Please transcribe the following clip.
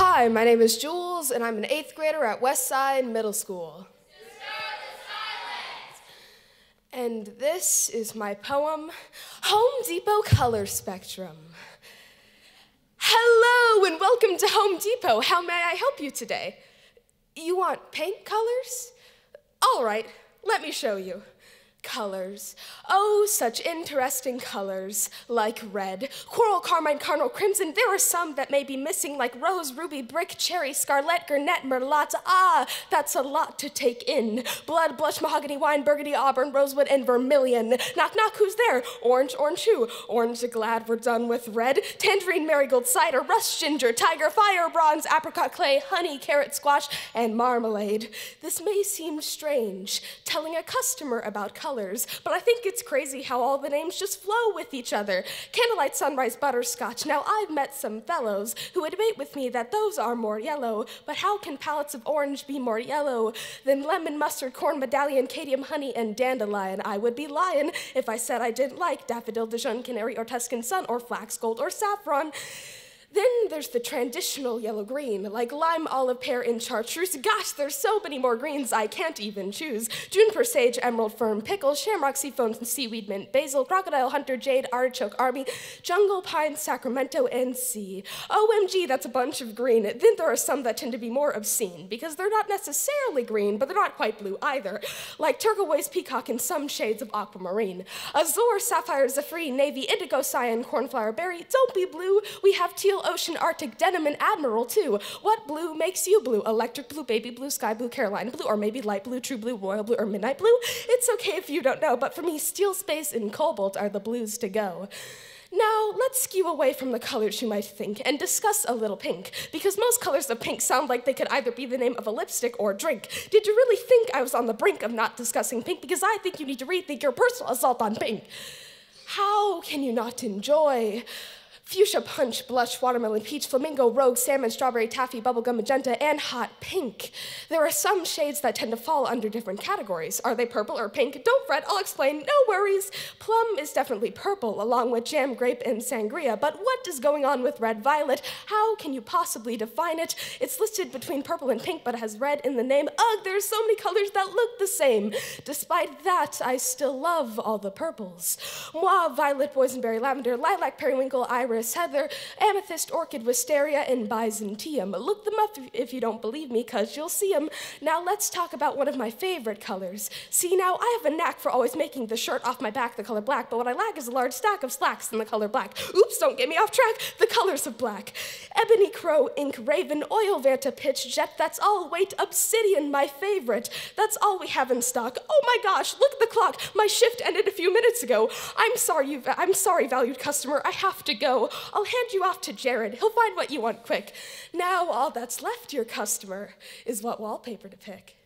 Hi, my name is Jules, and I'm an 8th grader at Westside Middle School. And this is my poem, Home Depot Color Spectrum. Hello, and welcome to Home Depot. How may I help you today? You want paint colors? All right, let me show you. Colors. Oh, such interesting colors, like red, coral, carmine, cardinal, crimson. There are some that may be missing, like rose, ruby, brick, cherry, scarlet, garnet, merlot. Ah, that's a lot to take in. Blood, blush, mahogany, wine, burgundy, auburn, rosewood, and vermilion. Knock, knock, who's there? Orange, orange who? Orange, glad we're done with red. Tangerine, marigold, cider, rust, ginger, tiger, fire, bronze, apricot, clay, honey, carrot, squash, and marmalade. This may seem strange, telling a customer about colors, but I think it's crazy how all the names just flow with each other. Candlelight, sunrise, butterscotch. Now, I've met some fellows who would debate with me that those are more yellow, but how can palettes of orange be more yellow than lemon, mustard, corn, medallion, cadmium, honey, and dandelion? I would be lying if I said I didn't like daffodil, Dijon, canary, or Tuscan sun, or flax, gold, or saffron. Then there's the traditional yellow-green, like lime, olive, pear, and chartreuse. Gosh, there's so many more greens I can't even choose. Juniper, sage, emerald, fern, pickle, shamrock, seafoam, seaweed, mint, basil, crocodile, hunter, jade, artichoke, army, jungle, pine, Sacramento, and sea. OMG, that's a bunch of green. Then there are some that tend to be more obscene, because they're not necessarily green, but they're not quite blue either, like turquoise, peacock, and some shades of aquamarine. Azure, sapphire, zephyr, navy, indigo, cyan, cornflower, berry. Don't be blue. We have teal, ocean, arctic, denim, and admiral, too. What blue makes you blue? Electric blue, baby blue, sky blue, Carolina blue, or maybe light blue, true blue, royal blue, or midnight blue? It's okay if you don't know, but for me, steel, space, and cobalt are the blues to go. Now, let's skew away from the colors you might think and discuss a little pink, because most colors of pink sound like they could either be the name of a lipstick or drink. Did you really think I was on the brink of not discussing pink? Because I think you need to rethink your personal assault on pink. How can you not enjoy fuchsia, punch, blush, watermelon, peach, flamingo, rogue, salmon, strawberry, taffy, bubblegum, magenta, and hot pink? There are some shades that tend to fall under different categories. Are they purple or pink? Don't fret, I'll explain, no worries. Plum is definitely purple, along with jam, grape, and sangria, but what is going on with red violet? How can you possibly define it? It's listed between purple and pink, but it has red in the name. Ugh, there's so many colors that look the same. Despite that, I still love all the purples. Mauve, violet, boysenberry, lavender, lilac, periwinkle, iris, heather, amethyst, orchid, wisteria, and byzantium. Look them up if you don't believe me, because you'll see them. Now let's talk about one of my favorite colors. See, now I have a knack for always making the shirt off my back the color black, but what I lack is a large stack of slacks in the color black. Oops, don't get me off track. The colors of black. Ebony, crow, ink, raven, oil, vanta, pitch, jet, that's all. Wait, obsidian, my favorite. That's all we have in stock. Oh my gosh, look at the clock. My shift ended a few minutes ago. I'm sorry, valued customer. I have to go. I'll hand you off to Jared. He'll find what you want quick. Now all that's left, dear customer, is what wallpaper to pick.